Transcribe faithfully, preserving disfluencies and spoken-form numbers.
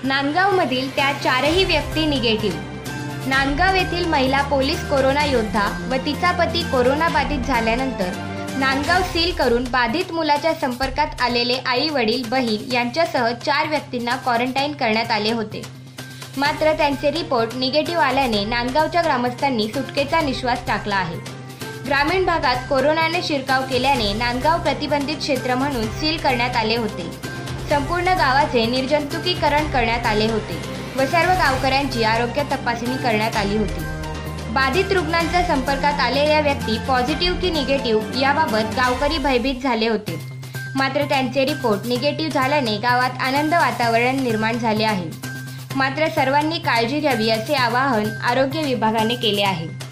नांदगावमधील त्या चारही व्यक्ती निगेटिव्ह। नांदगाव येथील महिला पोलीस कोरोना योद्धा व तिचा पती कोरोना बाधित झाल्यानंतर नांदगाव सील करून बाधित मुलाच्या संपर्कात आलेले आई वडील बहीण यांच्यासह चार व्यक्तींना क्वारंटाईन करण्यात आले होते। मात्र त्यांचे रिपोर्ट निगेटिव्ह आल्याने नांदगावच्या ग्रामस्थांनी सुटकेचा निश्वास टाकला आहे। ग्रामीण भागात कोरोनाने शिरकाव केल्याने नांदगाव प्रतिबंधित क्षेत्र म्हणून सील करण्यात आले होते। संपूर्ण गावाचे निर्जंतुकीकरण करण्यात आले होते व सर्व गावकऱ्यांची आरोग्य तपासणी करण्यात आली होती। बाधित रुग्णांच्या संपर्कात आलेल्या व्यक्ती पॉझिटिव्ह की निगेटिव्ह याबाबत गावकरी भयभीत झाले होते। मात्र त्यांचे रिपोर्ट निगेटिव्ह झाल्याने गावात आनंद वातावरण निर्माण झाले आहे। मात्र सर्वांनी काळजी घ्यावी असे आवाहन आरोग्य विभागाने केले आहे।